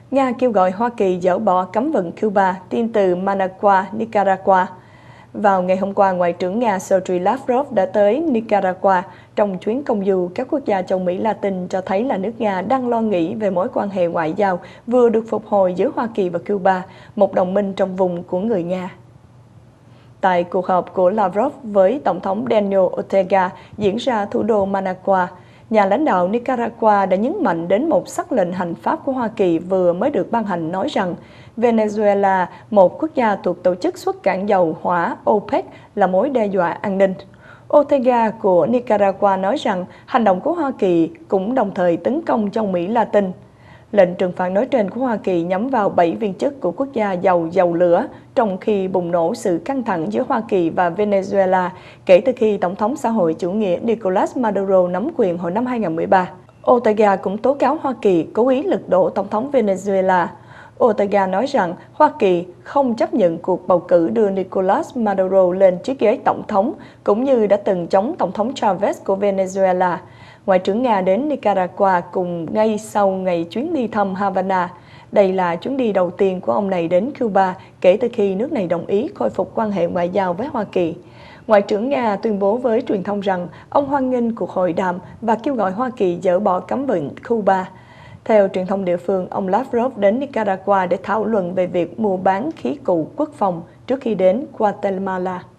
Nga kêu gọi Hoa Kỳ dỡ bỏ cấm vận Cuba, tin từ Managua, Nicaragua. Vào ngày hôm qua, Ngoại trưởng Nga Sergei Lavrov đã tới Nicaragua. Trong chuyến công du, các quốc gia châu Mỹ Latin cho thấy là nước Nga đang lo nghĩ về mối quan hệ ngoại giao vừa được phục hồi giữa Hoa Kỳ và Cuba, một đồng minh trong vùng của người Nga. Tại cuộc họp của Lavrov với Tổng thống Daniel Ortega diễn ra thủ đô Managua, nhà lãnh đạo Nicaragua đã nhấn mạnh đến một sắc lệnh hành pháp của Hoa Kỳ vừa mới được ban hành nói rằng Venezuela, một quốc gia thuộc tổ chức xuất cảng dầu hỏa OPEC, là mối đe dọa an ninh. Ortega của Nicaragua nói rằng hành động của Hoa Kỳ cũng đồng thời tấn công châu Mỹ Latin. Lệnh trừng phạt nói trên của Hoa Kỳ nhắm vào 7 viên chức của quốc gia giàu dầu lửa, trong khi bùng nổ sự căng thẳng giữa Hoa Kỳ và Venezuela kể từ khi Tổng thống xã hội chủ nghĩa Nicolás Maduro nắm quyền hồi năm 2013. Ortega cũng tố cáo Hoa Kỳ cố ý lật đổ Tổng thống Venezuela. Ortega nói rằng Hoa Kỳ không chấp nhận cuộc bầu cử đưa Nicolás Maduro lên chiếc ghế tổng thống, cũng như đã từng chống Tổng thống Chávez của Venezuela. Ngoại trưởng Nga đến Nicaragua cùng ngay sau ngày chuyến đi thăm Havana. Đây là chuyến đi đầu tiên của ông này đến Cuba kể từ khi nước này đồng ý khôi phục quan hệ ngoại giao với Hoa Kỳ. Ngoại trưởng Nga tuyên bố với truyền thông rằng ông hoan nghênh cuộc hội đàm và kêu gọi Hoa Kỳ dỡ bỏ cấm vận Cuba. Theo truyền thông địa phương, ông Lavrov đến Nicaragua để thảo luận về việc mua bán khí cụ quốc phòng trước khi đến Guatemala.